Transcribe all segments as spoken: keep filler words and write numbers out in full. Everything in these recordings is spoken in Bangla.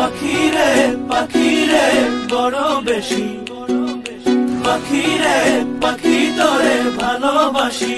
পাখি রে পাখি রে বড় বেশি, পাখি রে পাখি তোরে ভালোবাসি।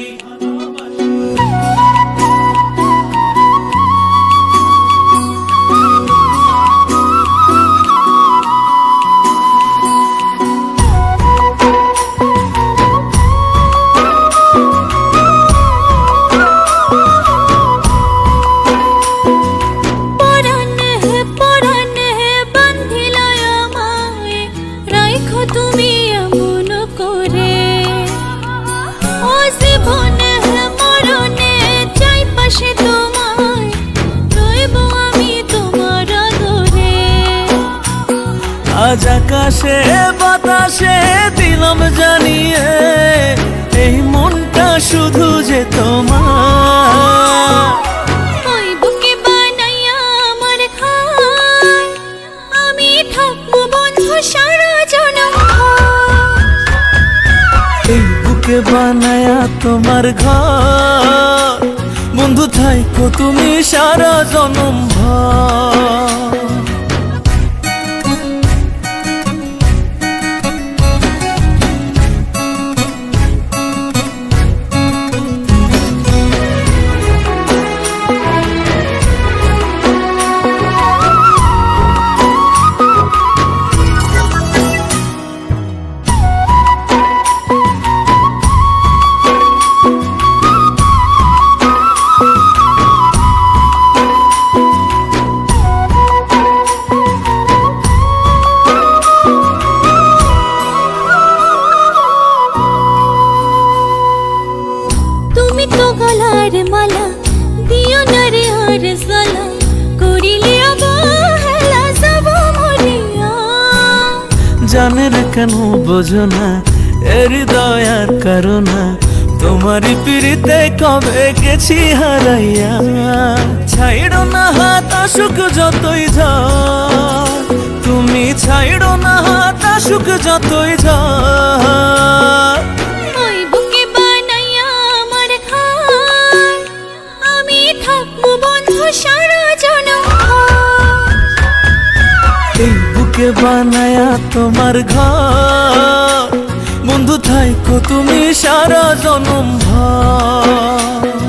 আজ আকাশে বাতাসে দিলাম জানিয়ে এই মনটা শুধু যে তোমার। ওই বুকে বানাইয়া আমার ঘর, আমি থাকবো বন্ধু সারা জনম। এই বুকে বানায়া তোমার ঘর, বন্ধু থাইকো তুমি সারা জনম ভর। মালা দিও না রে আর সালা, করিলে অবহেলা যাব মরিয়া। জানে রে কেন বোঝো না এ হৃদয়ার কারণা, তোমারই পিড়িতে কবে গেছি হারাইয়া। ছাইড়ো না হাত আসুক যতই ঝড়, তুমি ছাইড়ো না হাত আসুক যতই ঝড়। এই বুকে বানায়া তোমার ঘর, বন্ধু থাইকো তুমি সারা জনম ভর।